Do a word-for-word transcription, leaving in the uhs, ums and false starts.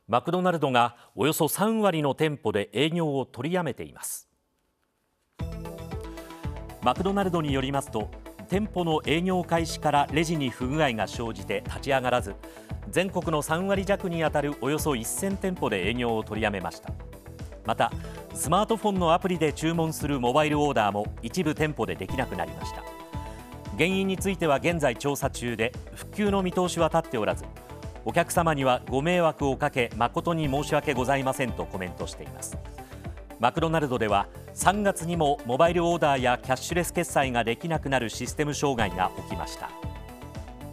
マクドナルドがおよそさんわりの店舗で営業を取りやめています。マクドナルドによりますと、店舗の営業開始からレジに不具合が生じて立ち上がらず、全国のさんわり弱にあたるおよそせん店舗で営業を取りやめました。またスマートフォンのアプリで注文するモバイルオーダーも一部店舗でできなくなりました。原因については現在調査中で、復旧の見通しは立っておらず、お客様にはご迷惑をかけ誠に申し訳ございませんとコメントしています。マクドナルドではさんがつにもモバイルオーダーやキャッシュレス決済ができなくなるシステム障害が起きました。